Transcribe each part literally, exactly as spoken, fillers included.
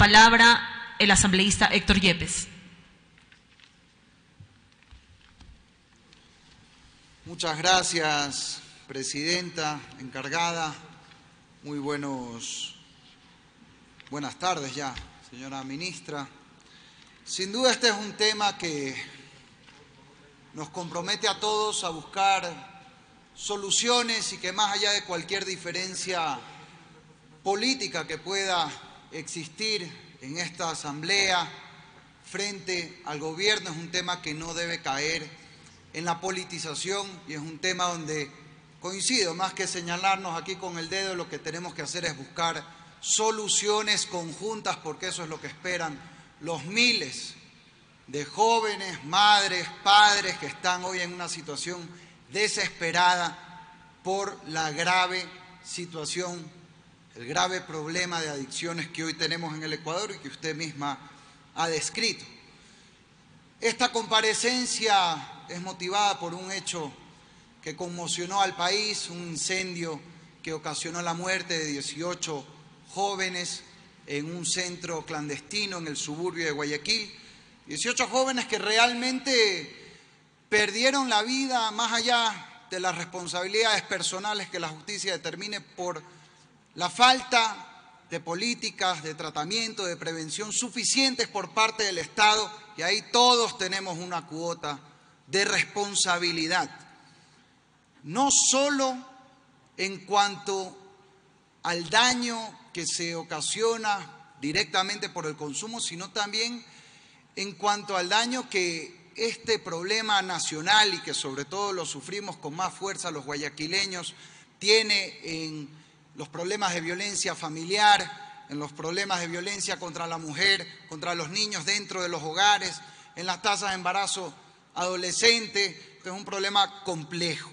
palabra el asambleísta Héctor Yepes. Muchas gracias, presidenta, encargada. Muy buenos, buenas tardes ya, señora ministra. Sin duda este es un tema que nos compromete a todos a buscar soluciones y que más allá de cualquier diferencia política que pueda existir en esta asamblea frente al gobierno, es un tema que no debe caer en la politización y es un tema donde coincido, más que señalarnos aquí con el dedo, lo que tenemos que hacer es buscar soluciones conjuntas, porque eso es lo que esperan los miles de jóvenes, madres, padres que están hoy en una situación desesperada por la grave situación, el grave problema de adicciones que hoy tenemos en el Ecuador y que usted misma ha descrito. Esta comparecencia es motivada por un hecho que conmocionó al país, un incendio que ocasionó la muerte de dieciocho jóvenes en un centro clandestino en el suburbio de Guayaquil. dieciocho jóvenes que realmente perdieron la vida más allá de las responsabilidades personales que la justicia determine por la falta de políticas de tratamiento, de prevención suficientes por parte del Estado, y ahí todos tenemos una cuota de responsabilidad. No solo en cuanto al daño que se ocasiona directamente por el consumo, sino también en cuanto al daño que este problema nacional, y que sobre todo lo sufrimos con más fuerza los guayaquileños, tiene en los problemas de violencia familiar, en los problemas de violencia contra la mujer, contra los niños dentro de los hogares, en las tasas de embarazo adolescente, que es un problema complejo.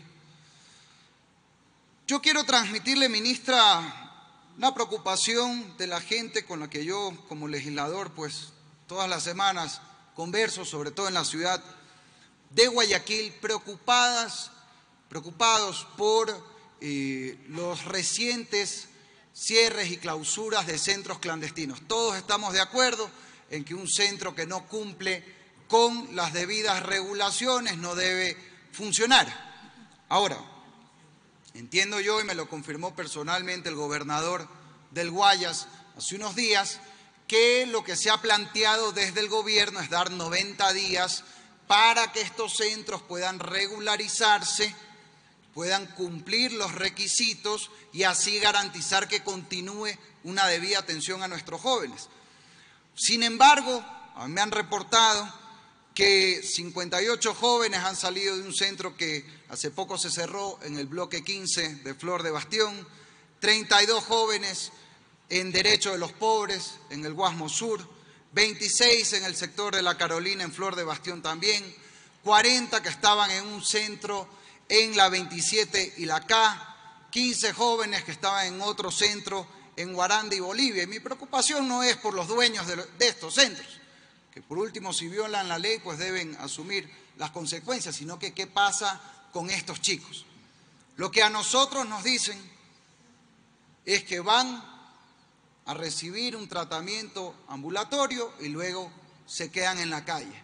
Yo quiero transmitirle, ministra, una preocupación de la gente con la que yo, como legislador, pues todas las semanas converso, sobre todo en la ciudad de Guayaquil, preocupadas, preocupados por eh, los recientes cierres y clausuras de centros clandestinos. Todos estamos de acuerdo en que un centro que no cumple con las debidas regulaciones no debe funcionar. Ahora, entiendo yo, y me lo confirmó personalmente el gobernador del Guayas hace unos días, que lo que se ha planteado desde el gobierno es dar noventa días para que estos centros puedan regularizarse, puedan cumplir los requisitos y así garantizar que continúe una debida atención a nuestros jóvenes. Sin embargo, me han reportado que cincuenta y ocho jóvenes han salido de un centro que hace poco se cerró en el bloque quince de Flor de Bastión, treinta y dos jóvenes en Derecho de los Pobres, en el Guasmo Sur, veintiséis en el sector de La Carolina, en Flor de Bastión también, cuarenta que estaban en un centro en la veintisiete y la K, quince jóvenes que estaban en otro centro en Guaranda y Bolivia. Y mi preocupación no es por los dueños de, de estos centros, que por último, si violan la ley, pues deben asumir las consecuencias, sino que qué pasa con estos chicos. Lo que a nosotros nos dicen es que van a recibir un tratamiento ambulatorio y luego se quedan en la calle.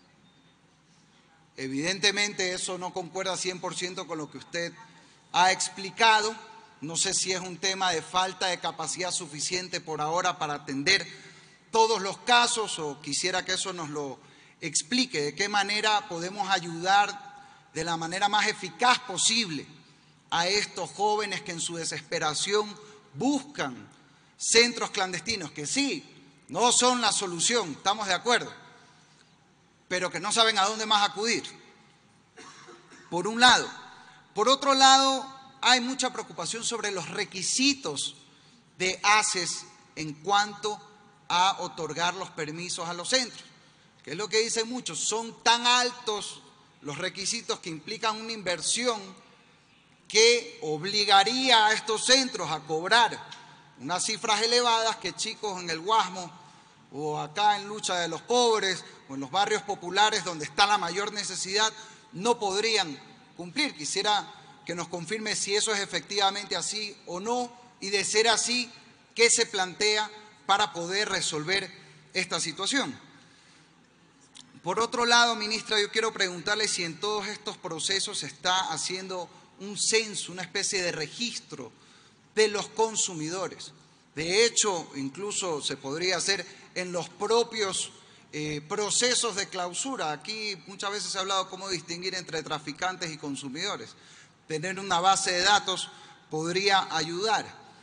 Evidentemente eso no concuerda cien por ciento con lo que usted ha explicado. No sé si es un tema de falta de capacidad suficiente por ahora para atender todos los casos, o quisiera que eso nos lo explique, de qué manera podemos ayudar de la manera más eficaz posible a estos jóvenes que en su desesperación buscan centros clandestinos, que sí, no son la solución, estamos de acuerdo, pero que no saben a dónde más acudir, por un lado. Por otro lado, hay mucha preocupación sobre los requisitos de ACES en cuanto a otorgar los permisos a los centros, que es lo que dicen muchos, son tan altos los requisitos que implican una inversión que obligaría a estos centros a cobrar unas cifras elevadas que chicos en el Guasmo o acá en Lucha de los Pobres o en los barrios populares donde está la mayor necesidad no podrían cumplir. Quisiera que nos confirme si eso es efectivamente así o no, y de ser así, ¿qué se plantea para poder resolver esta situación. Por otro lado, ministra, yo quiero preguntarle si en todos estos procesos se está haciendo un censo, una especie de registro de los consumidores. De hecho, incluso se podría hacer en los propios eh, procesos de clausura. Aquí muchas veces se ha hablado cómo distinguir entre traficantes y consumidores. Tener una base de datos podría ayudar.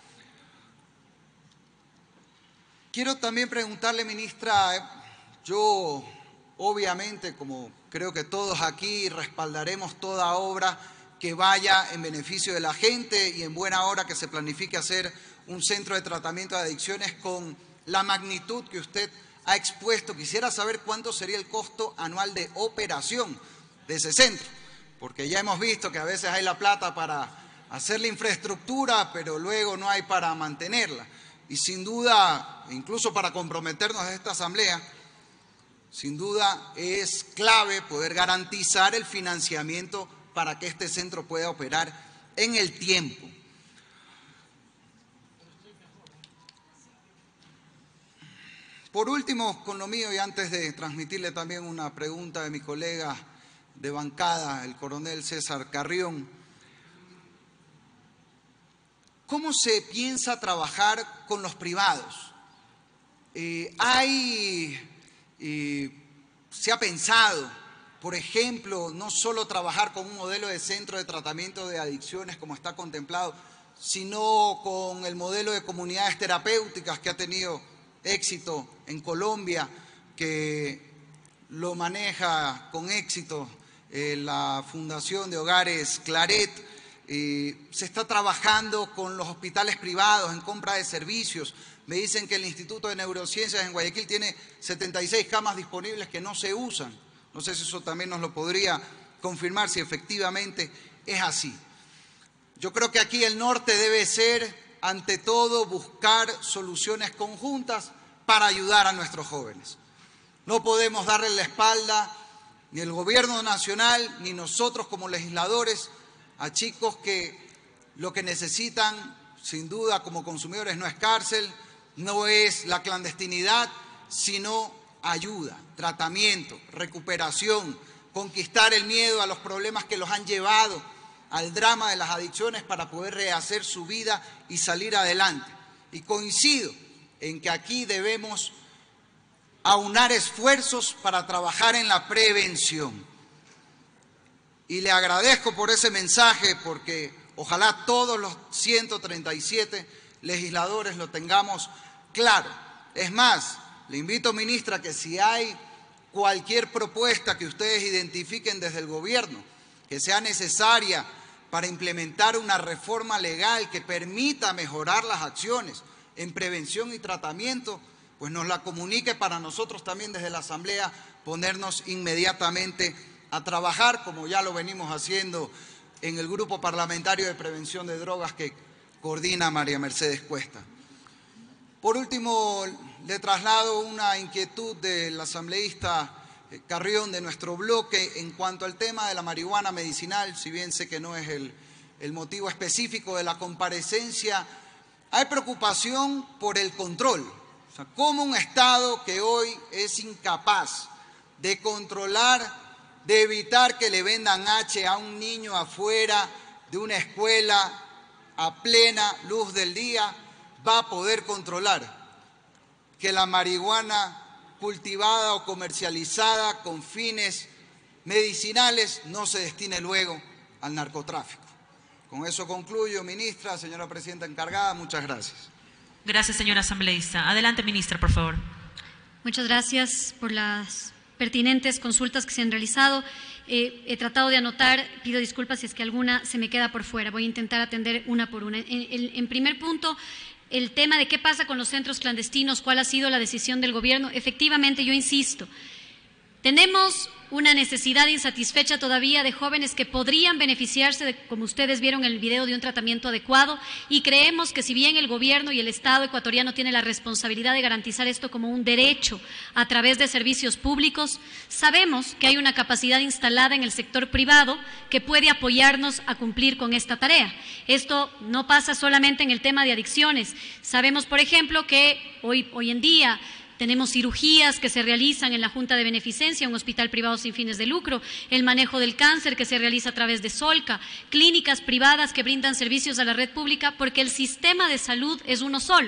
Quiero también preguntarle, ministra, yo obviamente, como creo que todos aquí, respaldaremos toda obra que vaya en beneficio de la gente y en buena hora que se planifique hacer un centro de tratamiento de adicciones con la magnitud que usted ha expuesto. Quisiera saber cuánto sería el costo anual de operación de ese centro, porque ya hemos visto que a veces hay la plata para hacer la infraestructura, pero luego no hay para mantenerla. Y sin duda, incluso para comprometernos a esta asamblea, sin duda es clave poder garantizar el financiamiento para que este centro pueda operar en el tiempo. Por último, con lo mío, y antes de transmitirle también una pregunta de mi colega de bancada, el coronel César Carrión, ¿cómo se piensa trabajar con los privados? Eh, hay... Y se ha pensado, por ejemplo, no solo trabajar con un modelo de centro de tratamiento de adicciones como está contemplado, sino con el modelo de comunidades terapéuticas que ha tenido éxito en Colombia, que lo maneja con éxito eh, la Fundación de Hogares Claret. Eh, se está trabajando con los hospitales privados en compra de servicios. Me dicen que el Instituto de Neurociencias en Guayaquil tiene setenta y seis camas disponibles que no se usan. No sé si eso también nos lo podría confirmar, si efectivamente es así. Yo creo que aquí el norte debe ser, ante todo, buscar soluciones conjuntas para ayudar a nuestros jóvenes. No podemos darle la espalda, ni el gobierno nacional, ni nosotros como legisladores, a chicos que lo que necesitan, sin duda, como consumidores, no es cárcel, no es la clandestinidad, sino ayuda, tratamiento, recuperación, conquistar el miedo a los problemas que los han llevado al drama de las adicciones para poder rehacer su vida y salir adelante. Y coincido en que aquí debemos aunar esfuerzos para trabajar en la prevención. Y le agradezco por ese mensaje, porque ojalá todos los ciento treinta y siete legisladores lo tengamos claro. Es más, le invito, ministra, que si hay cualquier propuesta que ustedes identifiquen desde el gobierno que sea necesaria para implementar una reforma legal que permita mejorar las acciones en prevención y tratamiento, pues nos la comunique para nosotros también desde la Asamblea ponernos inmediatamente a trabajar, como ya lo venimos haciendo en el Grupo Parlamentario de Prevención de Drogas que coordina María Mercedes Cuesta. Por último, le traslado una inquietud del asambleísta Carrión de nuestro bloque en cuanto al tema de la marihuana medicinal. Si bien sé que no es el, el motivo específico de la comparecencia, hay preocupación por el control. O sea, cómo un Estado que hoy es incapaz de controlar, de evitar que le vendan H a un niño afuera de una escuela a plena luz del día, va a poder controlar que la marihuana cultivada o comercializada con fines medicinales no se destine luego al narcotráfico. Con eso concluyo, ministra, señora presidenta encargada, muchas gracias. Gracias, señora asambleísta. Adelante, ministra, por favor. Muchas gracias por las pertinentes consultas que se han realizado. Eh, he tratado de anotar, pido disculpas si es que alguna se me queda por fuera. Voy a intentar atender una por una. En, en, en primer punto, el tema de qué pasa con los centros clandestinos, cuál ha sido la decisión del gobierno. Efectivamente, yo insisto, tenemos una necesidad insatisfecha todavía de jóvenes que podrían beneficiarse, de, como ustedes vieron en el video, de un tratamiento adecuado, y creemos que si bien el gobierno y el Estado ecuatoriano tienen la responsabilidad de garantizar esto como un derecho a través de servicios públicos, sabemos que hay una capacidad instalada en el sector privado que puede apoyarnos a cumplir con esta tarea. Esto no pasa solamente en el tema de adicciones. Sabemos, por ejemplo, que hoy, hoy en día tenemos cirugías que se realizan en la Junta de Beneficencia, un hospital privado sin fines de lucro, el manejo del cáncer que se realiza a través de Solca, clínicas privadas que brindan servicios a la red pública, porque el sistema de salud es uno solo.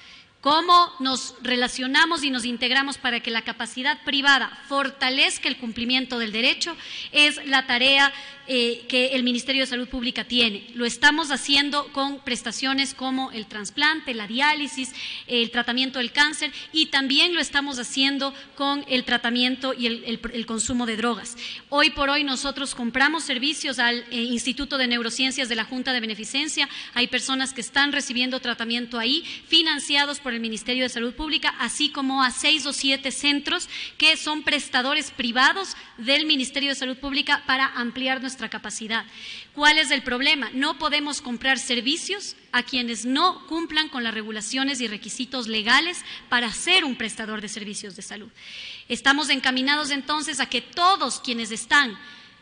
¿Cómo nos relacionamos y nos integramos para que la capacidad privada fortalezca el cumplimiento del derecho? Es la tarea eh, que el Ministerio de Salud Pública tiene. Lo estamos haciendo con prestaciones como el trasplante, la diálisis, el tratamiento del cáncer, y también lo estamos haciendo con el tratamiento y el, el, el consumo de drogas. Hoy por hoy nosotros compramos servicios al eh, Instituto de Neurociencias de la Junta de Beneficencia. Hay personas que están recibiendo tratamiento ahí, financiados por el Ministerio de Salud Pública, así como a seis o siete centros que son prestadores privados del Ministerio de Salud Pública para ampliar nuestra capacidad. ¿Cuál es el problema? No podemos comprar servicios a quienes no cumplan con las regulaciones y requisitos legales para ser un prestador de servicios de salud. Estamos encaminados entonces a que todos quienes están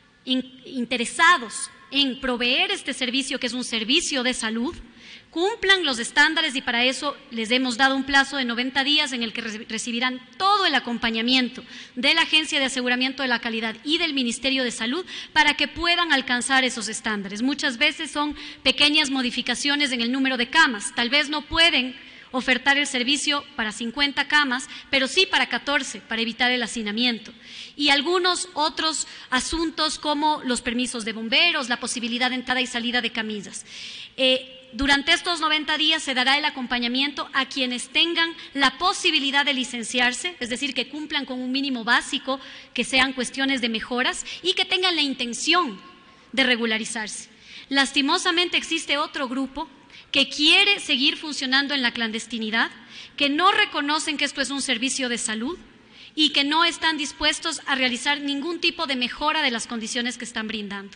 in- interesados en proveer este servicio, que es un servicio de salud, cumplan los estándares, y para eso les hemos dado un plazo de noventa días en el que re- recibirán todo el acompañamiento de la Agencia de Aseguramiento de la Calidad y del Ministerio de Salud para que puedan alcanzar esos estándares. Muchas veces son pequeñas modificaciones en el número de camas, tal vez no pueden ofertar el servicio para cincuenta camas, pero sí para catorce, para evitar el hacinamiento. Y algunos otros asuntos como los permisos de bomberos, la posibilidad de entrada y salida de camisas. Eh, Durante estos noventa días se dará el acompañamiento a quienes tengan la posibilidad de licenciarse, es decir, que cumplan con un mínimo básico, que sean cuestiones de mejoras y que tengan la intención de regularizarse. Lastimosamente existe otro grupo que quiere seguir funcionando en la clandestinidad, que no reconocen que esto es un servicio de salud y que no están dispuestos a realizar ningún tipo de mejora de las condiciones que están brindando.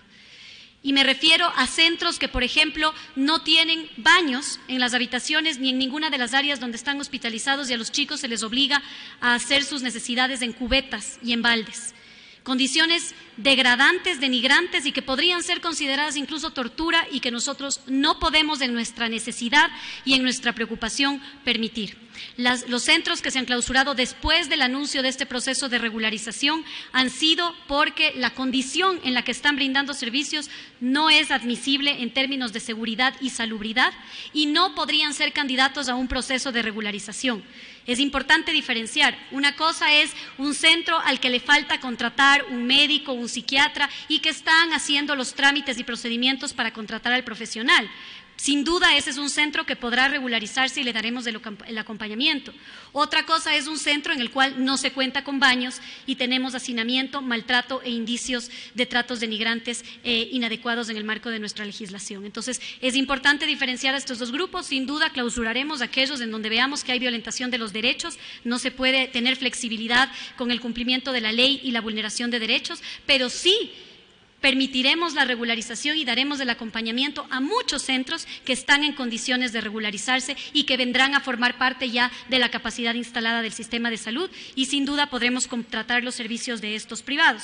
Y me refiero a centros que, por ejemplo, no tienen baños en las habitaciones ni en ninguna de las áreas donde están hospitalizados, y a los chicos se les obliga a hacer sus necesidades en cubetas y en baldes. Condiciones degradantes, denigrantes, y que podrían ser consideradas incluso tortura, y que nosotros no podemos, en nuestra necesidad y en nuestra preocupación, permitir. Las, los centros que se han clausurado después del anuncio de este proceso de regularización han sido porque la condición en la que están brindando servicios no es admisible en términos de seguridad y salubridad, y no podrían ser candidatos a un proceso de regularización. Es importante diferenciar. Una cosa es un centro al que le falta contratar un médico, un psiquiatra, y que están haciendo los trámites y procedimientos para contratar al profesional. Sin duda, ese es un centro que podrá regularizarse y le daremos el, el acompañamiento. Otra cosa es un centro en el cual no se cuenta con baños y tenemos hacinamiento, maltrato e indicios de tratos denigrantes e inadecuados en el marco de nuestra legislación. Entonces, es importante diferenciar a estos dos grupos. Sin duda, clausuraremos aquellos en donde veamos que hay violentación de los derechos. No se puede tener flexibilidad con el cumplimiento de la ley y la vulneración de derechos, pero sí permitiremos la regularización y daremos el acompañamiento a muchos centros que están en condiciones de regularizarse y que vendrán a formar parte ya de la capacidad instalada del sistema de salud, y sin duda podremos contratar los servicios de estos privados.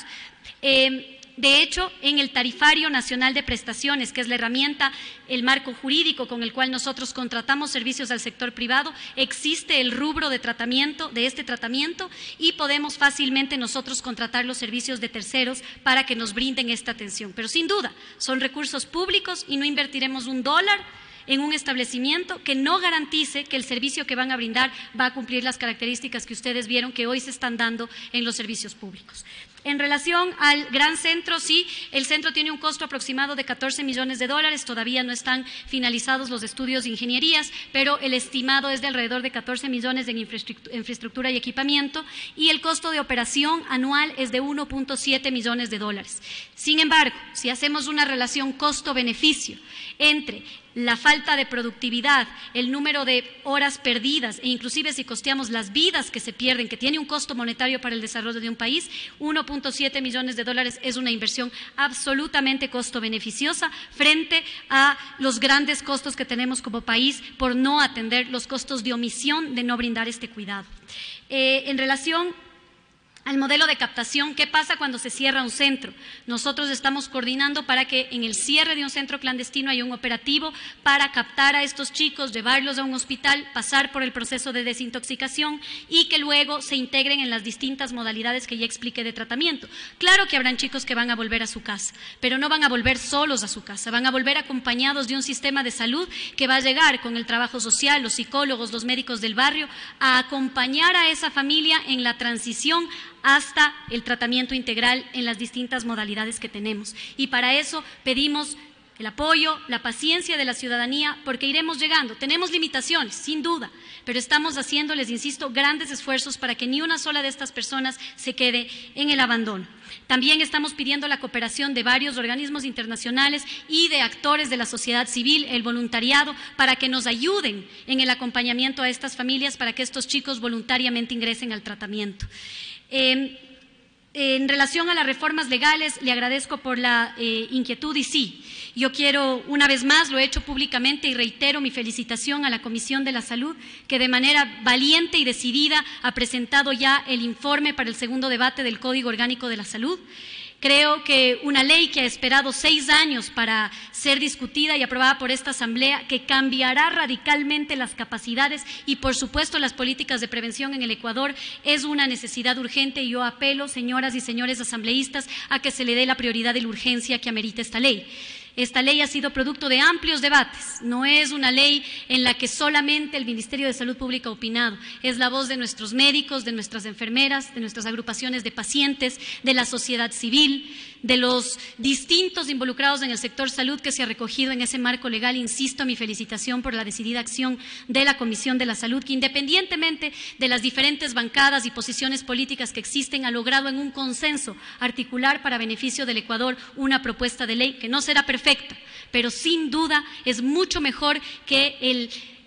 Eh, De hecho, en el Tarifario Nacional de Prestaciones, que es la herramienta, el marco jurídico con el cual nosotros contratamos servicios al sector privado, existe el rubro de tratamiento, de este tratamiento, y podemos fácilmente nosotros contratar los servicios de terceros para que nos brinden esta atención. Pero sin duda, son recursos públicos y no invertiremos un dólar en un establecimiento que no garantice que el servicio que van a brindar va a cumplir las características que ustedes vieron que hoy se están dando en los servicios públicos. En relación al gran centro, sí, el centro tiene un costo aproximado de catorce millones de dólares, todavía no están finalizados los estudios de ingenierías, pero el estimado es de alrededor de catorce millones en infraestructura y equipamiento, y el costo de operación anual es de uno punto siete millones de dólares. Sin embargo, si hacemos una relación costo-beneficio entre la falta de productividad, el número de horas perdidas e inclusive si costeamos las vidas que se pierden, que tiene un costo monetario para el desarrollo de un país, uno punto siete millones de dólares es una inversión absolutamente costo-beneficiosa frente a los grandes costos que tenemos como país por no atender los costos de omisión de no brindar este cuidado. Eh, en relación al modelo de captación, ¿qué pasa cuando se cierra un centro? Nosotros estamos coordinando para que en el cierre de un centro clandestino haya un operativo para captar a estos chicos, llevarlos a un hospital, pasar por el proceso de desintoxicación y que luego se integren en las distintas modalidades que ya expliqué de tratamiento. Claro que habrán chicos que van a volver a su casa, pero no van a volver solos a su casa, van a volver acompañados de un sistema de salud que va a llegar con el trabajo social, los psicólogos, los médicos del barrio, a acompañar a esa familia en la transición hasta el tratamiento integral en las distintas modalidades que tenemos. Y para eso pedimos el apoyo, la paciencia de la ciudadanía, porque iremos llegando. Tenemos limitaciones, sin duda, pero estamos haciendo, les insisto, grandes esfuerzos para que ni una sola de estas personas se quede en el abandono. También estamos pidiendo la cooperación de varios organismos internacionales y de actores de la sociedad civil, el voluntariado, para que nos ayuden en el acompañamiento a estas familias, para que estos chicos voluntariamente ingresen al tratamiento. Eh, en relación a las reformas legales, le agradezco por la eh, inquietud y sí, yo quiero una vez más, lo he hecho públicamente y reitero mi felicitación a la Comisión de la Salud, que de manera valiente y decidida ha presentado ya el informe para el segundo debate del Código Orgánico de la Salud. Creo que una ley que ha esperado seis años para ser discutida y aprobada por esta Asamblea, que cambiará radicalmente las capacidades y, por supuesto, las políticas de prevención en el Ecuador, es una necesidad urgente y yo apelo, señoras y señores asambleístas, a que se le dé la prioridad y la urgencia que amerita esta ley. Esta ley ha sido producto de amplios debates, no es una ley en la que solamente el Ministerio de Salud Pública ha opinado, es la voz de nuestros médicos, de nuestras enfermeras, de nuestras agrupaciones de pacientes, de la sociedad civil, de los distintos involucrados en el sector salud que se ha recogido en ese marco legal. Insisto, mi felicitación por la decidida acción de la Comisión de la Salud, que independientemente de las diferentes bancadas y posiciones políticas que existen, ha logrado en un consenso articular para beneficio del Ecuador una propuesta de ley que no será perfecta, pero sin duda es mucho mejor que el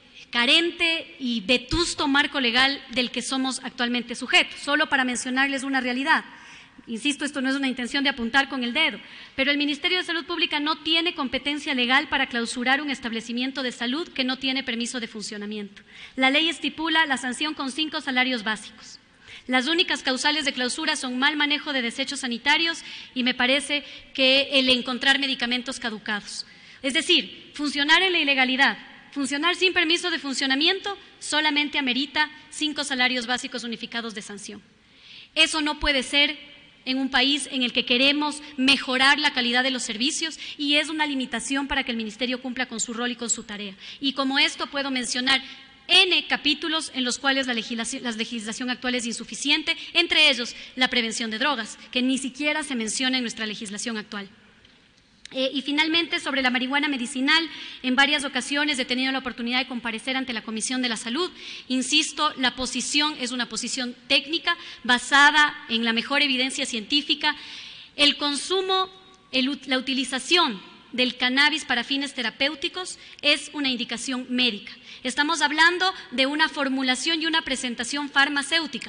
carente y vetusto marco legal del que somos actualmente sujetos. Solo para mencionarles una realidad. Insisto, esto no es una intención de apuntar con el dedo, pero el Ministerio de Salud Pública no tiene competencia legal para clausurar un establecimiento de salud que no tiene permiso de funcionamiento. La ley estipula la sanción con cinco salarios básicos. Las únicas causales de clausura son mal manejo de desechos sanitarios y me parece que el encontrar medicamentos caducados. Es decir, funcionar en la ilegalidad, funcionar sin permiso de funcionamiento, solamente amerita cinco salarios básicos unificados de sanción. Eso no puede ser en un país en el que queremos mejorar la calidad de los servicios y es una limitación para que el Ministerio cumpla con su rol y con su tarea. Y como esto puedo mencionar N capítulos en los cuales la legislación, la legislación actual es insuficiente, entre ellos la prevención de drogas, que ni siquiera se menciona en nuestra legislación actual. Eh, y finalmente, sobre la marihuana medicinal, en varias ocasiones he tenido la oportunidad de comparecer ante la Comisión de la Salud. Insisto, la posición es una posición técnica basada en la mejor evidencia científica. El consumo, el, la utilización del cannabis para fines terapéuticos es una indicación médica. Estamos hablando de una formulación y una presentación farmacéutica.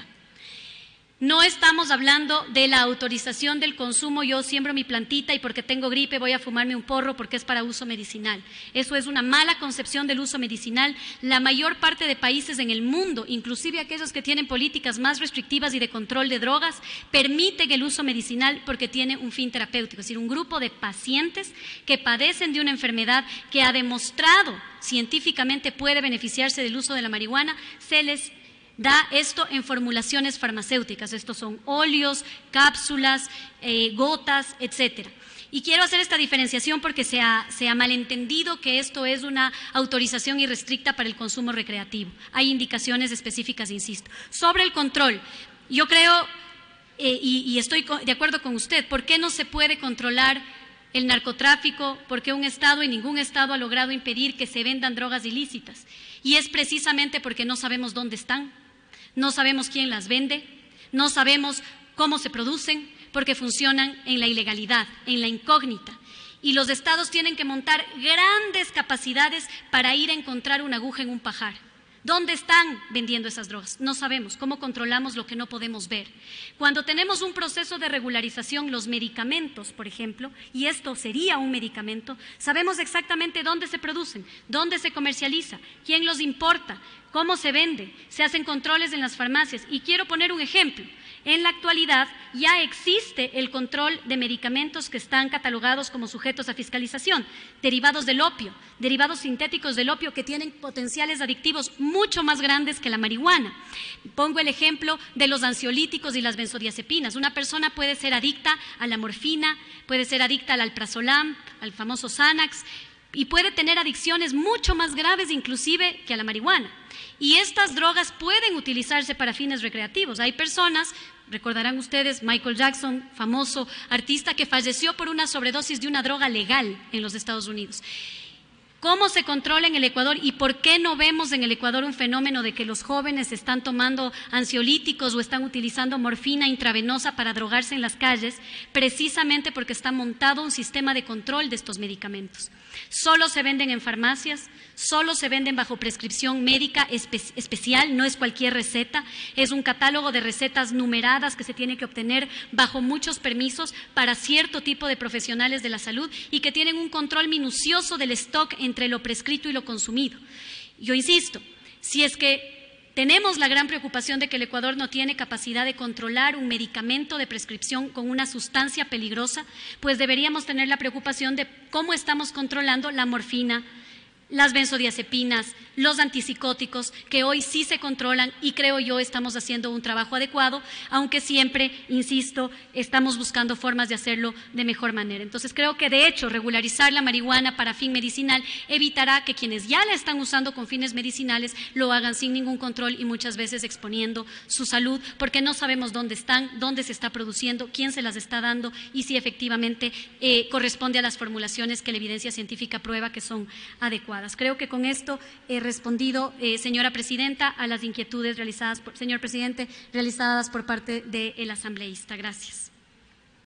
No estamos hablando de la autorización del consumo, yo siembro mi plantita y porque tengo gripe voy a fumarme un porro porque es para uso medicinal. Eso es una mala concepción del uso medicinal. La mayor parte de países en el mundo, inclusive aquellos que tienen políticas más restrictivas y de control de drogas, permiten el uso medicinal porque tiene un fin terapéutico. Es decir, un grupo de pacientes que padecen de una enfermedad que ha demostrado científicamente puede beneficiarse del uso de la marihuana, se les da esto en formulaciones farmacéuticas. Estos son óleos, cápsulas, eh, gotas, etcétera. Y quiero hacer esta diferenciación porque se ha, se ha malentendido que esto es una autorización irrestricta para el consumo recreativo. Hay indicaciones específicas, insisto. Sobre el control, yo creo, eh, y, y estoy de acuerdo con usted, ¿por qué no se puede controlar el narcotráfico? Porque un Estado y ningún Estado ha logrado impedir que se vendan drogas ilícitas. Y es precisamente porque no sabemos dónde están. No sabemos quién las vende, no sabemos cómo se producen, porque funcionan en la ilegalidad, en la incógnita. y los estados tienen que montar grandes capacidades para ir a encontrar una aguja en un pajar. ¿Dónde están vendiendo esas drogas? No sabemos. ¿Cómo controlamos lo que no podemos ver? Cuando tenemos un proceso de regularización, los medicamentos, por ejemplo, y esto sería un medicamento, sabemos exactamente dónde se producen, dónde se comercializa, quién los importa, cómo se vende, se hacen controles en las farmacias. Y quiero poner un ejemplo. En la actualidad ya existe el control de medicamentos que están catalogados como sujetos a fiscalización, derivados del opio, derivados sintéticos del opio que tienen potenciales adictivos mucho más grandes que la marihuana. Pongo el ejemplo de los ansiolíticos y las benzodiazepinas. Una persona puede ser adicta a la morfina, puede ser adicta al alprazolam, al famoso Xanax, y puede tener adicciones mucho más graves inclusive que a la marihuana. Y estas drogas pueden utilizarse para fines recreativos. Hay personas, recordarán ustedes, Michael Jackson, famoso artista que falleció por una sobredosis de una droga legal en los Estados Unidos. ¿Cómo se controla en el Ecuador y por qué no vemos en el Ecuador un fenómeno de que los jóvenes están tomando ansiolíticos o están utilizando morfina intravenosa para drogarse en las calles? Precisamente porque está montado un sistema de control de estos medicamentos. Solo se venden en farmacias, solo se venden bajo prescripción médica espe- especial, no es cualquier receta, es un catálogo de recetas numeradas que se tiene que obtener bajo muchos permisos para cierto tipo de profesionales de la salud y que tienen un control minucioso del stock entre lo prescrito y lo consumido. Yo insisto, si es que tenemos la gran preocupación de que el Ecuador no tiene capacidad de controlar un medicamento de prescripción con una sustancia peligrosa, pues deberíamos tener la preocupación de cómo estamos controlando la morfina, las benzodiazepinas, los antipsicóticos, que hoy sí se controlan y creo yo estamos haciendo un trabajo adecuado, aunque siempre, insisto, estamos buscando formas de hacerlo de mejor manera. Entonces creo que de hecho regularizar la marihuana para fin medicinal evitará que quienes ya la están usando con fines medicinales lo hagan sin ningún control y muchas veces exponiendo su salud, porque no sabemos dónde están, dónde se está produciendo, quién se las está dando y si efectivamente eh, corresponde a las formulaciones que la evidencia científica prueba que son adecuadas. Creo que con esto he respondido, eh, señora presidenta, a las inquietudes realizadas, por, señor presidente, realizadas por parte del asambleísta. Gracias.